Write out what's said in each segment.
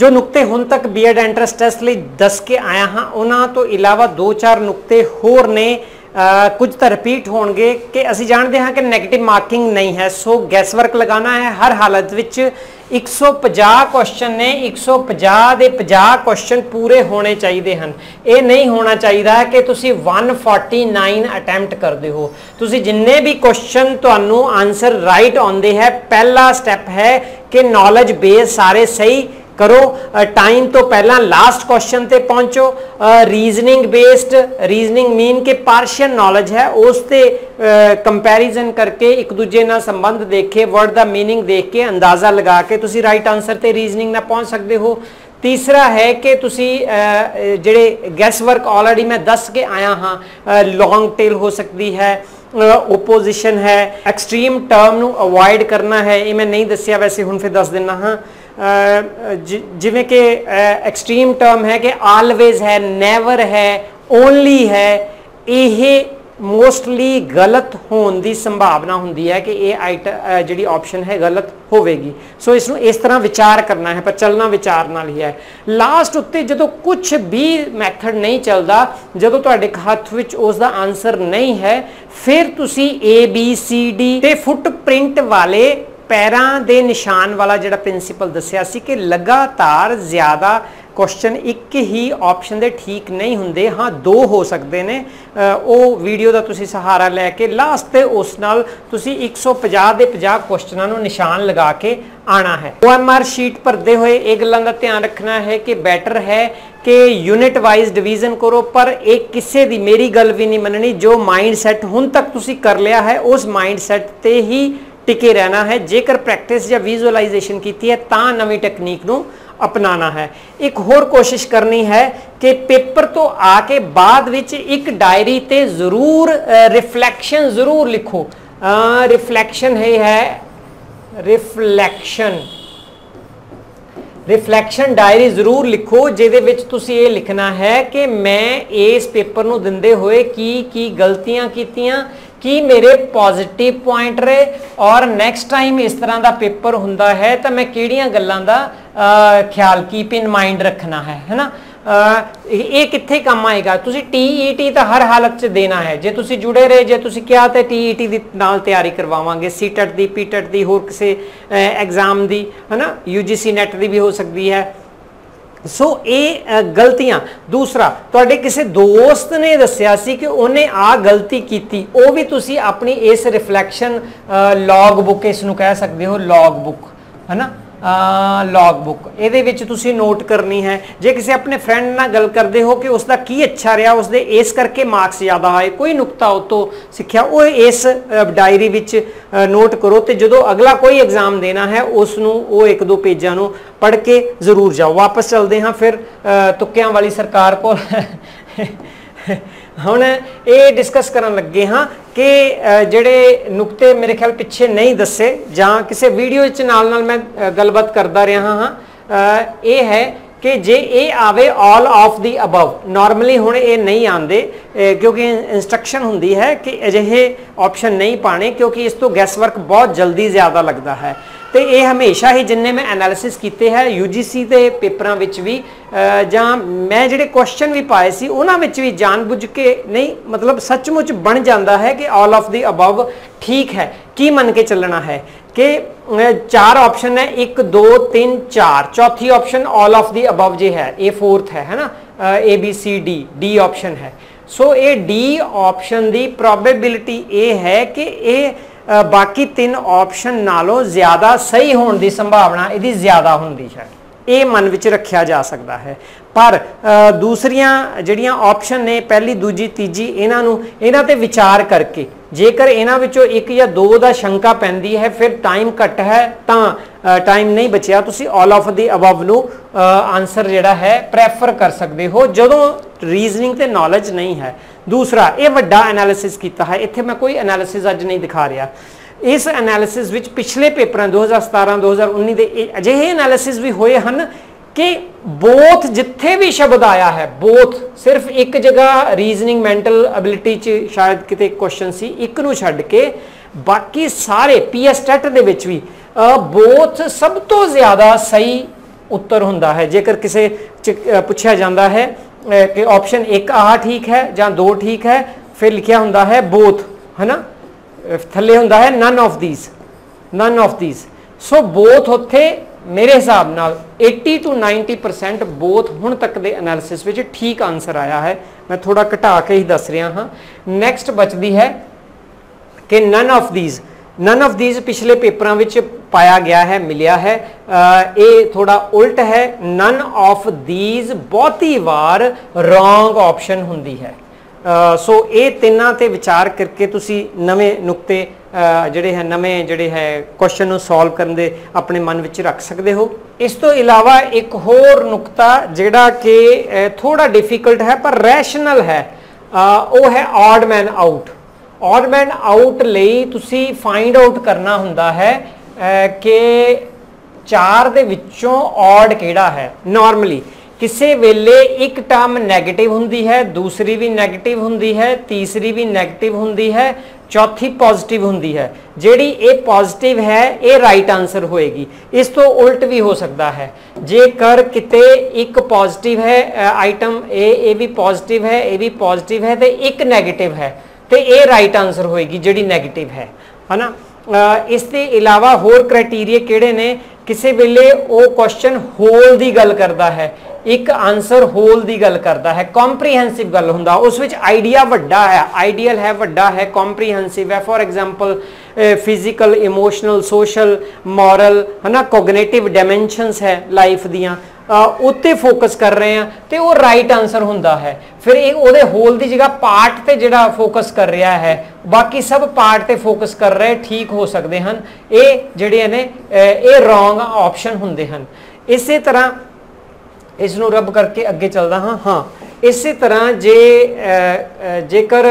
जो नुकते हुण तक बीएड एंट्रेंस टेस्ट लिए दस के आया हाँ उन्हां तो इलावा 2-4 नुकते होर ने कुछ तो रिपीट होणगे कि असीं जानते हाँ कि नैगेटिव मार्किंग नहीं है, सो गैसवर्क लगाना है हर हालत विच 150 क्वेश्चन ने 150 दे 50 क्वेश्चन पूरे होने चाहिए हैं। ये नहीं होना चाहिए कि तुसी 149 अटैम्प्ट करते हो। तुसी जिन्ने भी क्वेश्चन तुहानू आंसर राइट आउंदे है, पहला स्टैप है कि नॉलेज बेस सारे सही करो, टाइम तो पहला लास्ट क्वेश्चन ते पहुंचो, रीजनिंग बेस्ड, रीजनिंग मीन के पार्शियल नॉलेज है उससे कंपैरिजन करके एक दूजे ना संबंध देखे, वर्ड दा मीनिंग देख के अंदाजा लगा के तुसी राइट आंसर ते रीजनिंग ना पहुंच सकते हो। तीसरा है कि तुसी जेड़े गैस वर्क ऑलरेडी मैं दस के आया हाँ, लॉन्ग टेल हो सकती है, ओपोजिशन है, एक्सट्रीम टर्म नू अवॉइड करना है, ये मैं नहीं दसिया वैसे हुण फिर दस देना हाँ। जिमें कि एक्सट्रीम टर्म है कि ऑलवेज है, नेवर है, ओनली है, यह मोस्टली गलत होने की संभावना होंदी है कि ये आइटम जी ऑप्शन है गलत होवेगी। सो इसनों इस तरह विचार करना है, पर चलना विचार नाल ही है। लास्ट उत्ते जो कुछ भी मैथड नहीं चलता, जो तुहाडे हत्थ विच उसका आंसर नहीं है, फिर तुसी ABCD ते फुटप्रिंट वाले पैरां दे निशान वाला जिहड़ा प्रिंसीपल दस्सिया सी कि लगातार ज़्यादा क्वेश्चन एक ही ऑप्शन दे ठीक नहीं होंदे, हाँ 2 हो सकते ने, वो वीडियो का तुसी सहारा लैके लास्ट ते उस नाल तुसी 150 दे 50 क्वेश्चनों नूं निशान लगा के आना है। OMR शीट भरते हुए ये गल्लां दा ध्यान रखना है कि बैटर है कि यूनिट वाइज डिवीजन करो, पर एक किसी दी मेरी गल भी नहीं मननी, जो माइंड सैट हुण तक तुसी कर लिया है उस माइंड सैट ते ही टिके रहना है। जेकर प्रैक्टिस या विजुअलाइजेशन की है तो नवी टेक्नीक नूं अपनाना है। एक होर कोशिश करनी है कि पेपर तो आके बाद विच एक डायरी ते जरूर रिफ्लैक्शन जरूर लिखो। रिफ्लैक्शन है रिफ्लैक्शन डायरी जरूर लिखो, जिहदे विच तुसीं ये लिखना है कि मैं इस पेपर नूं दिंदे होए की गलतियां कीतियां, कि मेरे पॉजिटिव पॉइंट रहे, और नैक्सट टाइम इस तरह का पेपर हुंदा है तो मैं किहड़ियां गल्लां दा ख्याल कीप इन माइंड रखना है ना। ये कित्थे काम आएगा, तुसी TET तो हर हालत च देना है। जे तुसी जुड़े रहे, जे तुसी क्या तो TET दी नाल तैयारी करवावांगे, CTET दी, PTET दी, होर किसी एग्जाम दी है ना, UGC नेट दी भी हो सकती है। सो ये गलतियां। दूसरा, तुहाडे किसी दोस्त ने दस्सिया सी कि उन्हें आ गलती की, वो भी तुसी अपनी इस रिफ्लैक्शन लॉग बुक इसनूं कह सकते हो, लॉग बुक है ना, लॉग बुक ये तुसी नोट करनी है। जे किसी अपने फ्रेंड नाल गल करते हो कि उसका की अच्छा रहा, उसके इस करके मार्क्स ज़्यादा आए, कोई नुकता उतो सीखा वो इस डायरी विच नोट करो, तो जो अगला कोई एग्जाम देना है उसनों वो 1-2 पेजां नूं पढ़ के जरूर जाओ। वापस चलते हाँ फिर तुक्कियां वाली सरकार को हुण ये डिस्कस करन लगे हाँ कि जिहड़े नुकते मेरे ख्याल पिछे नहीं दसे जां किसी वीडियो च नाल मैं गलबात करता रहा हाँ, ये है कि जे ये आवे all of the above, normally हुण ये नहीं आते क्योंकि इंस्ट्रक्शन हुंदी है कि अजिहे ऑप्शन नहीं पाने, क्योंकि इस तो गैस वर्क बहुत जल्दी ज़्यादा लगता है। तो ये हमेशा ही जिन्ने मैं एनालिसिस किए हैं UGC के पेपरों में भी जां मैं जिहड़े क्वेश्चन भी पाए सी उन्हां विच भी जानबुझ के नहीं, मतलब सचमुच बन जाता है कि ऑल ऑफ दी अबव ठीक है। की मन के चलना है कि 4 ऑप्शन है, 1 2 3 4, चौथी option all of the above जे है, ये 4th है ना, ABCD D ऑप्शन है। सो ये D ऑप्शन की प्रोबेबिलिटी ये है कि ये बाकी 3 ऑप्शन नालों ज़्यादा सही होने की संभावना यदि ज़्यादा होंदी है, ये मन विच रखा जा सकता है। पर दूसरियां जिहड़ियां ऑप्शन ने पहली दूजी तीजी इन्हां ते विचार करके जेकर इन्हां विचों 1 या 2 दा शंका पैंदी है, फिर टाइम घट है तो टाइम नहीं बचिया, तुसी ऑल ऑफ दी अबव नूं आंसर जिहड़ा है प्रैफर कर सकते हो जदों रीजनिंग ते नॉलेज नहीं है। दूसरा, ये वड्डा एनालिसिस किया है, इत्थे मैं कोई एनालिसिस अज नहीं दिखा रहा। इस एनालिसिस विच पिछले पेपरों 2017-2019 के अजिहे एनालिसिस भी होए हैं कि बोथ जिथे भी शब्द आया है, बोथ सिर्फ एक जगह रीजनिंग मैंटल एबिलिटी च शायद किते क्वेश्चन सी, एक नूं छड्ड के बाकी सारे PS टेट दे विच भी बोथ सब तो ज़्यादा सही उत्तर हुंदा है। जेकर किसी पुछया जाता है कि ऑप्शन 1 आ ठीक है या 2 ठीक है, फिर लिखिया हुंदा है बोथ, है ना, थले हुंदा है none of these. So both उत्थे मेरे हिसाब नाल 80 to 90% बोथ हुण तक दे एनालिसिस विच ठीक आंसर आया है। मैं थोड़ा घटा के ही दस रहा हाँ। नैक्सट बचती है कि नन ऑफ दीज पिछले पेपरों में पाया गया है, मिलिया है। ये थोड़ा उल्ट है, नन ऑफ दीज बहुती बार रॉन्ग ऑप्शन हुंदी है। सो ये तिन्नां ते विचार करके तुसी नवे नुकते जिहड़े है नवे जिहड़े है क्वेश्चन नूं सॉल्व करन दे अपने मन विच रख सकते हो। इस तो इलावा एक होर नुकता जिहड़ा कि थोड़ा डिफिकल्ट है पर रैशनल है, वो है odd man out. Odd man out लई तुसी फाइंड आउट करना हुंदा है कि 4 दे विच्चों ऑड किहड़ा है। नॉर्मली किसी वेले एक टर्म नैगेटिव हुंदी है, दूसरी भी नैगेटिव हुंदी है, तीसरी भी नैगेटिव हुंदी है, चौथी पॉजिटिव हुंदी है। जिहड़ी ये पॉजिटिव है ये राइट आंसर होएगी। इस तो उल्ट भी हो सकता है, जेकर किते एक पॉजिटिव है आइटम ए भी पॉजिटिव है, ए भी पॉजिटिव है, तो एक नैगेटिव है, तो ये राइट आंसर होएगी जिहड़ी नैगेटिव है ना। इसके अलावा होर क्राइटेरिया किहड़े ने, किसी वेले वो क्वेश्चन होल की गल करता है, एक आंसर होल की गल करता है, कॉम्प्रीहेंसिव गल हुंदा, उस विच आइडिया वड्डा है, आइडियल है, वड्डा है, कॉम्प्रीहेंसिव है। For example physical, emotional, social, moral, है ना, कोगनेटिव डायमेंशनस है लाइफ दियां, उत्ते फोकस कर रहे हैं तो वो राइट आंसर हुंदा है। फिर एक उहदे होल की जगह पार्ट ते जिहड़ा फोकस कर रहा है, बाकी सब पार्ट ते फोकस कर रहे ठीक हो सकते हैं, ये जिहड़े ने ये रॉन्ग ऑप्शन हुंदे हैं। इसी तरह इसनूं रब करके अगे चलदा हाँ। इसी तरह जेकर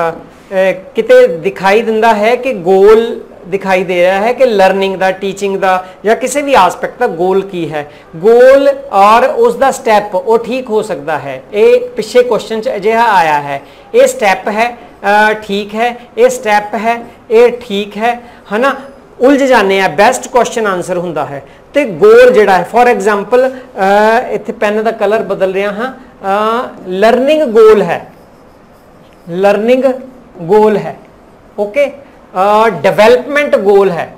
किते दिखाई दिंदा है कि गोल दिखाई दे रहा है कि लर्निंग दा, टीचिंग दा या किसी भी आस्पेक्ट का गोल की है, गोल और उसका स्टैप वो ठीक हो सकता है। ये पिछले क्वेश्चन च अजिहा आया है, ये स्टैप है ठीक है, ये स्टैप है ये ठीक है ना, उलझ जाने बेस्ट क्वेश्चन आंसर हुंदा है। तो गोल जिहड़ा है, फॉर एग्जाम्पल इत्थे पेन का कलर बदल रहा हाँ, लर्निंग गोल है, लर्निंग गोल है, ओके, डेवलपमेंट गोल है,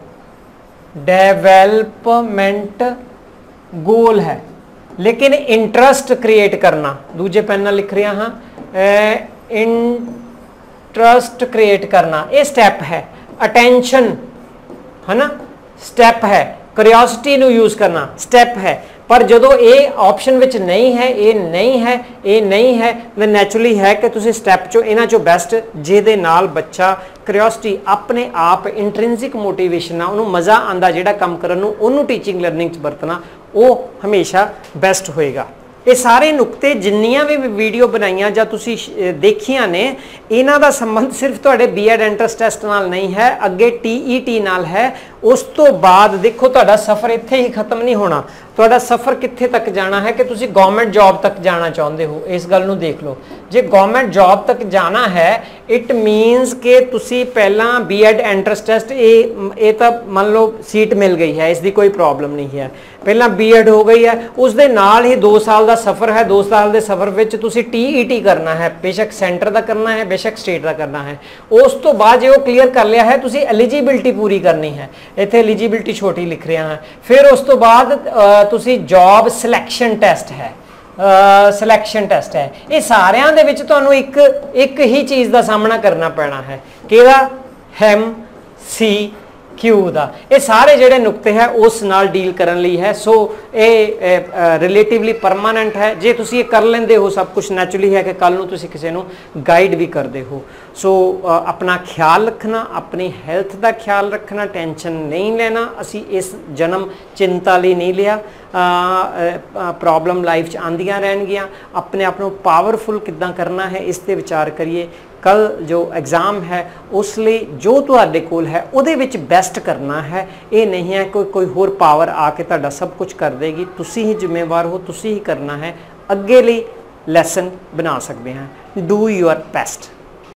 डेवलपमेंट गोल है, लेकिन इंटरेस्ट क्रिएट करना, दूजे पेन नाल लिख रहा हाँ, इंटरेस्ट क्रिएट करना ये स्टैप है, अटेंशन है ना स्टैप है, क्यूरियोसिटी नू यूज करना स्टैप है। पर जो ये ऑप्शन विच नहीं है, ये नहीं है, ये नहीं है, तो नैचुरली है कि तुसी स्टैप चो इन्हां चो बेस्ट जिहदे नाल बच्चा क्यूरियोसिटी अपने आप इंट्रिंसिक मोटिवेशन उन्होंने मज़ा आंदा जिहड़ा काम करन नूं उन्होंने टीचिंग लर्निंग च वरतना वो हमेशा बेस्ट होएगा। ये सारे नुकते जिन्नियां भी वीडियो बनाइयां जां तुसी देखियां ने, इन्हां दा संबंध सिर्फ तुहाडे बीएड एंट्रेंस टेस्ट नाल नहीं है, अगे टीईटी नाल है। उस तो बाद देखो तुहाडा सफ़र इत्थे ही खत्म नहीं होना, तुहाडा सफ़र कित्थे तक जाना है कि तुसी गवर्नमेंट जॉब तक जाना चाहते हो। इस गल नूं देख लो, जे गवर्नमेंट जॉब तक जाना है इट मीनस कि तुसी पहला बीएड एंट्रेंस टेस्ट ये तो मान लो सीट मिल गई है, इसकी कोई प्रॉब्लम नहीं है, पहला बीएड हो गई है, उस दे नाल ही 2 साल का सफ़र है, 2 साल के सफ़र विच तुसी टीईटी करना है, बेशक सेंटर का करना है, बेशक स्टेट का करना है। उस तो बाद जो क्लीयर कर लिया है तुसी एलिजिबिलिटी पूरी करनी है, इत्थे एलिजिबिलिटी छोटी लिख रहे हैं। फिर उस तो बाद तुसी जॉब सिलैक्शन टेस्ट है, सिलैक्शन टेस्ट है। ये सारिਆਂ ਦੇ ਵਿੱਚ ਤੁਹਾਨੂੰ एक ही चीज़ का सामना करना पैना है, किहदा MCQ ਦਾ। ये सारे ਜਿਹੜੇ नुकते है उस नाल डील करन लई है। सो ये रिलेटिवली परमानेंट है, जे तुसी ये कर लेंदे हो सब कुछ नैचुरली है कि कल नूं तुसी किसी नूं गाइड भी करते हो। सो अपना ख्याल रखना, अपनी हैल्थ का ख्याल रखना, टेंशन नहीं लेना। असी इस जन्म चिंता लिए नहीं लिया, प्रॉब्लम लाइफ आंदियां रहनगियां। अपने आप को पावरफुल किद्दां करना है इस ते विचार करिए। कल जो एग्ज़ाम है उस लिए जो तुहाडे कोल है उहदे विच बेस्ट करना है। ये नहीं है कोई होर पावर आके तुहाडा सब कुछ कर देगी, तुसी ही जिम्मेवार हो, तुसी ही करना है। अगे लिए लैसन बना सकते हैं। Do your best.